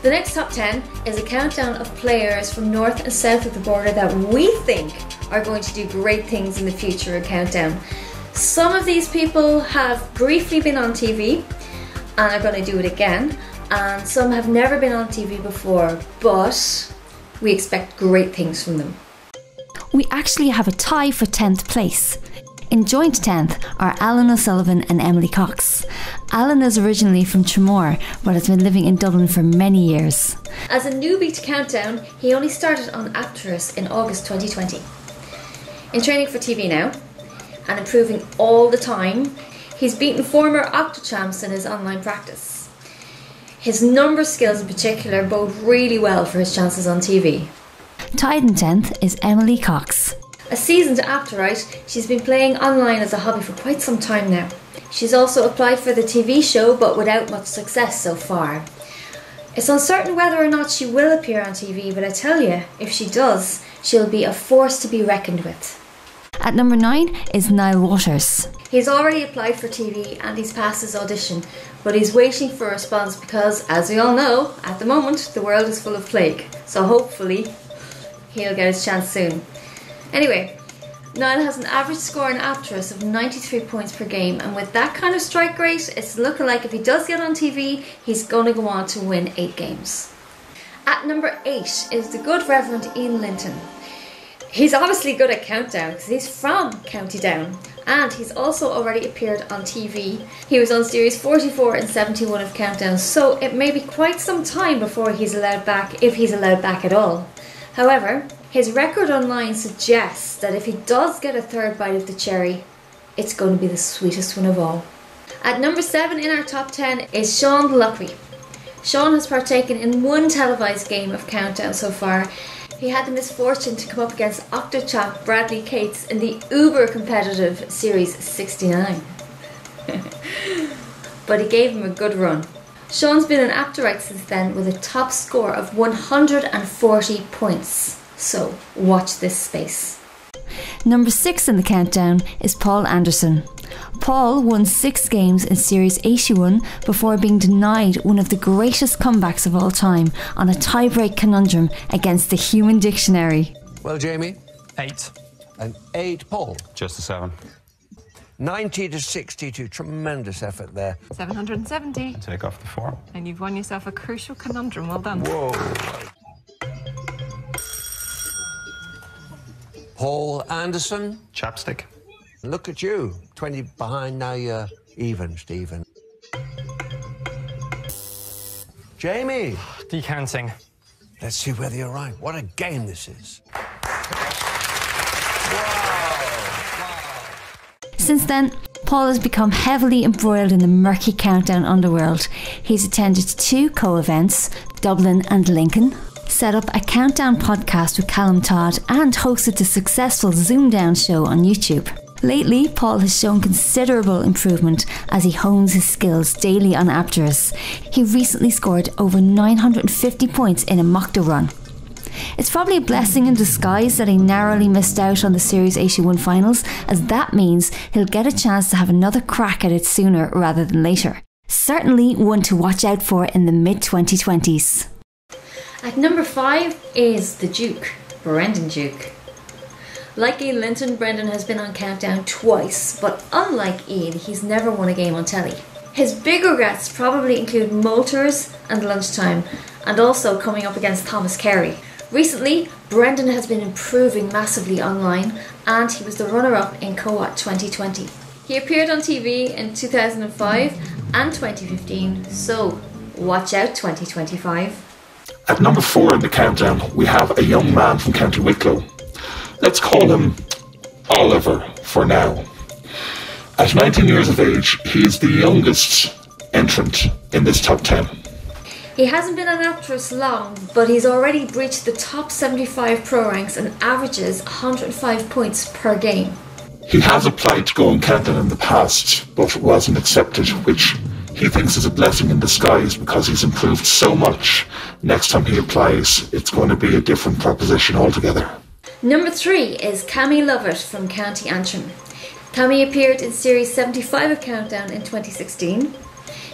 The next top 10 is a countdown of players from north and south of the border that we think are going to do great things in the future of Countdown. Some of these people have briefly been on TV and are going to do it again, and some have never been on TV before, but we expect great things from them. We actually have a tie for 10th place. In joint 10th are Alan O'Sullivan and Emily Cox. Alan is originally from Tramore, but has been living in Dublin for many years. As a newbie to Countdown, he only started on Apterous in August 2020. In training for TV now, and improving all the time, he's beaten former Octochamps in his online practice. His number skills in particular bode really well for his chances on TV. Tied in 10th is Emily Cox. A seasoned Apterous, she's been playing online as a hobby for quite some time now. She's also applied for the TV show, but without much success so far. It's uncertain whether or not she will appear on TV, but I tell you, if she does, she'll be a force to be reckoned with. At number 9 is Niall Waters. He's already applied for TV and he's passed his audition, but he's waiting for a response because, as we all know, at the moment the world is full of plague, so hopefully he'll get his chance soon. Anyway, Niall has an average score in Apterous of 93 points per game, and with that kind of strike rate, it's looking like if he does get on TV, he's going to go on to win 8 games. At number 8 is the good Reverend Ian Linton. He's obviously good at Countdown because he's from County Down, and he's also already appeared on TV. He was on series 44 and 71 of Countdown, so it may be quite some time before he's allowed back, if he's allowed back at all. However, his record online suggests that if he does get a third bite of the cherry, it's going to be the sweetest one of all. At number 7 in our top 10 is Sean Lockery. Sean has partaken in one televised game of Countdown so far. He had the misfortune to come up against Octochamp Bradley Cates in the uber competitive Series 69. But he gave him a good run. Sean's been an Apterous since then with a top score of 140 points. So watch this space. Number 6 in the countdown is Paul Anderson. Paul won 6 games in Series 81 before being denied one of the greatest comebacks of all time on a tie-break conundrum against the Human Dictionary. Well, Jamie? 8. An 8, Paul? Just a 7. 90 to 62, tremendous effort there. 770. Take off the 4. And you've won yourself a crucial conundrum. Well done. Whoa. Paul Anderson. Chapstick. Look at you. 20 behind, now you're even, Stephen. Jamie. Decanting. Let's see whether you're right. What a game this is. Since then, Paul has become heavily embroiled in the murky Countdown underworld. He's attended 2 co-events, Dublin and Lincoln, set up a Countdown podcast with Callum Todd, and hosted the successful Zoom Down show on YouTube. Lately, Paul has shown considerable improvement as he hones his skills daily on Apterous. He recently scored over 950 points in a Mokta run. It's probably a blessing in disguise that he narrowly missed out on the Series 81 finals, as that means he'll get a chance to have another crack at it sooner rather than later. Certainly one to watch out for in the mid-2020s. At number 5 is the Duke, Brendan Duke. Like Ian Linton, Brendan has been on Countdown twice, but unlike Ian, he's never won a game on telly. His big regrets probably include Moulters and Lunchtime, and also coming up against Thomas Carey. Recently, Brendan has been improving massively online, and he was the runner-up in Co-op 2020. He appeared on TV in 2005 and 2015, so watch out 2025. At number 4 in the countdown, we have a young man from County Wicklow. Let's call him Oliver for now. At 19 years of age, he is the youngest entrant in this top 10. He hasn't been on Apterous long, but he's already breached the top 75 pro ranks and averages 105 points per game. He has applied to go on Countdown in the past, but wasn't accepted, which he thinks is a blessing in disguise because he's improved so much. Next time he applies, it's going to be a different proposition altogether. Number 3 is Cammy Lovett from County Antrim. Cammy appeared in Series 75 of Countdown in 2016.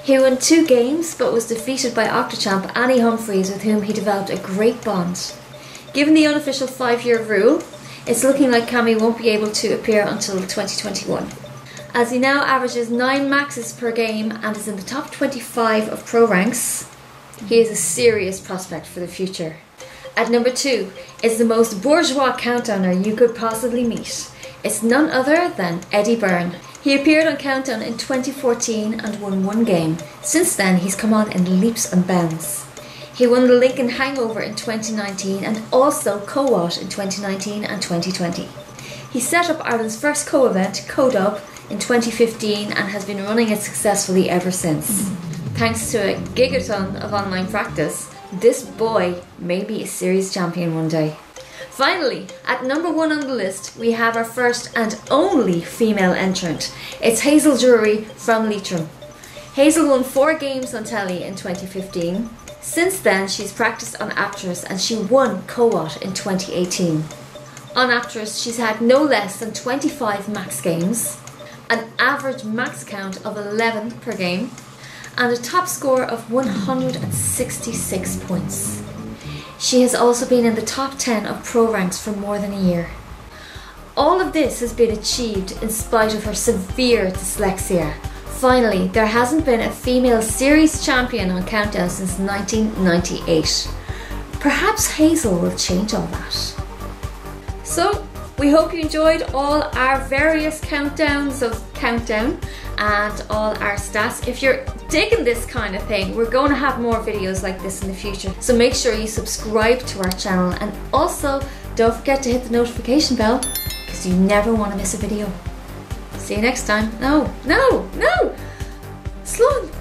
He won 2 games but was defeated by Octochamp Annie Humphreys, with whom he developed a great bond. Given the unofficial 5-year rule, it's looking like Cammy won't be able to appear until 2021. As he now averages 9 maxes per game and is in the top 25 of pro ranks, he is a serious prospect for the future. At number 2 is the most bourgeois countdowner you could possibly meet. It's none other than Eddie Byrne. He appeared on Countdown in 2014 and won 1 game. Since then, he's come on in leaps and bounds. He won the Lincoln Hangover in 2019 and also Co-Wat in 2019 and 2020. He set up Ireland's first co-event, Co-Dub, in 2015 and has been running it successfully ever since. Thanks to a gigaton of online practice, this boy may be a series champion one day. Finally, at number 1 on the list, we have our first and only female entrant. It's Hazel Drury from Leitrim. Hazel won 4 games on telly in 2015. Since then, she's practiced on Apterous and she won Co-Wat in 2018. On Apterous, she's had no less than 25 max games, an average max count of 11 per game, and a top score of 166 points. She has also been in the top 10 of pro ranks for more than a year. All of this has been achieved in spite of her severe dyslexia. Finally, there hasn't been a female series champion on Countdown since 1998. Perhaps Hazel will change all that. So, we hope you enjoyed all our various countdowns of Countdown and all our stats. If you're digging this kind of thing, we're going to have more videos like this in the future. So make sure you subscribe to our channel and also don't forget to hit the notification bell because you never want to miss a video. See you next time. No! Slane!